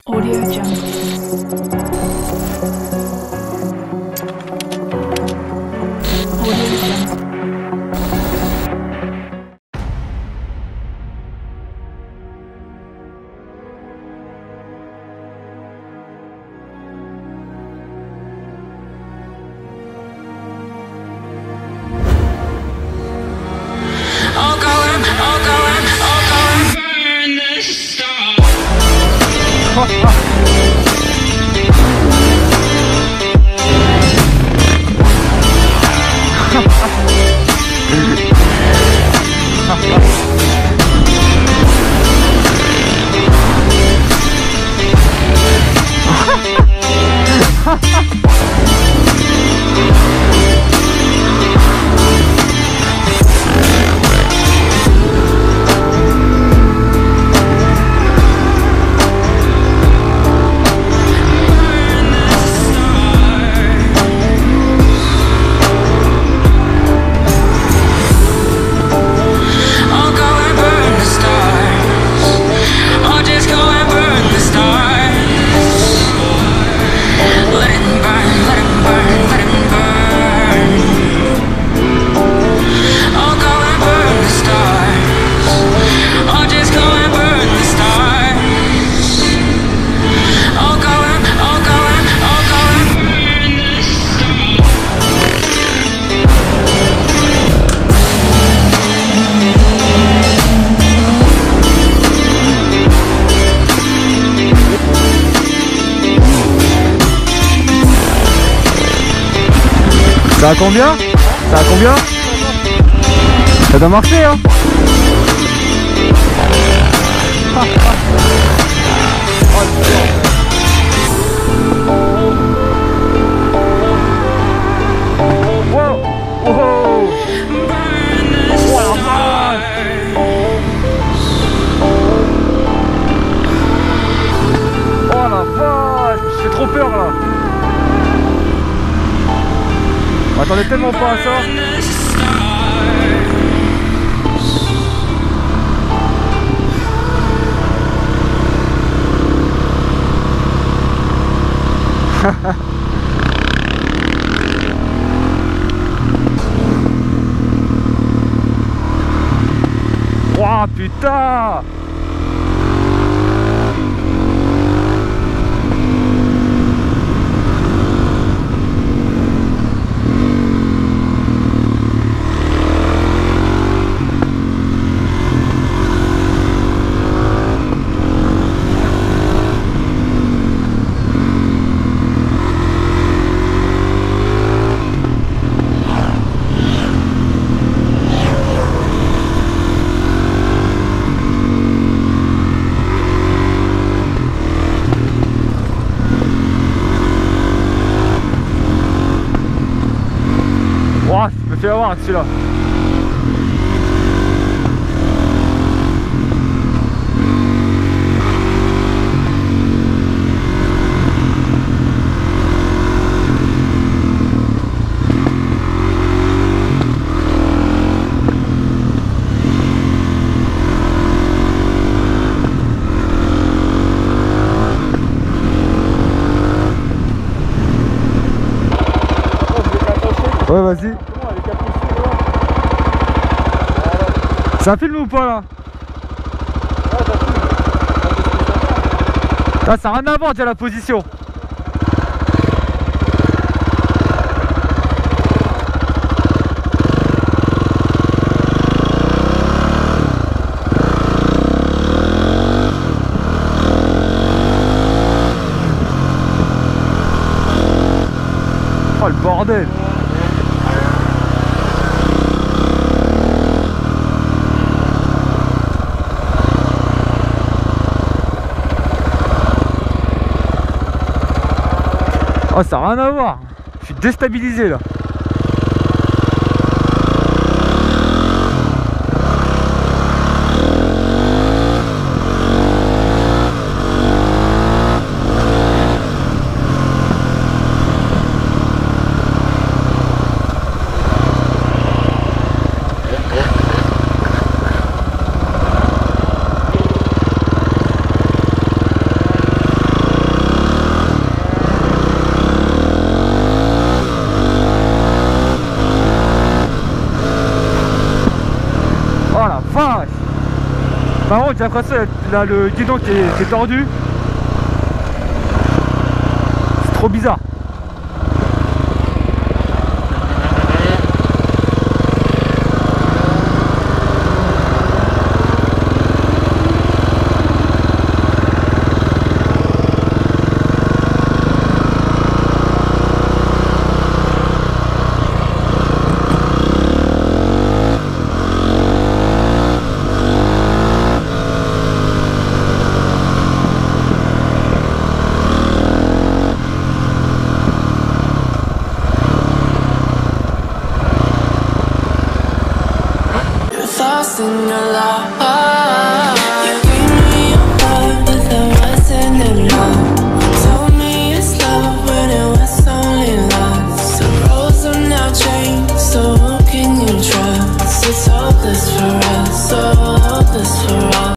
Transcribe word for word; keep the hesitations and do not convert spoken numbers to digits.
Audio Jungle. Audio Jungle. I'll go and, I'll go and, I'll go and burn the star. Ça a combien? Ça a combien? Ça doit marcher, hein? Wow! Wow! Oh la vache! J'ai trop peur là! Je m'attendais tellement pas à ça. Ouah putain! Ouah, je me fais avoir avec celui-là. Ouais, vas-y. Ça filme ou pas là? Là, ça n'a rien à voir déjà la position. Oh le bordel! Oh, ça n'a rien à voir. Je suis déstabilisé là. Par contre, j'ai l'impression là le guidon qui est, qui est tordu. C'est trop bizarre. Lost in your love. You gave me your heart, but there wasn't enough. Told me it's love when it was only lust. The roads are now changed, so who can you trust? It's hopeless forever.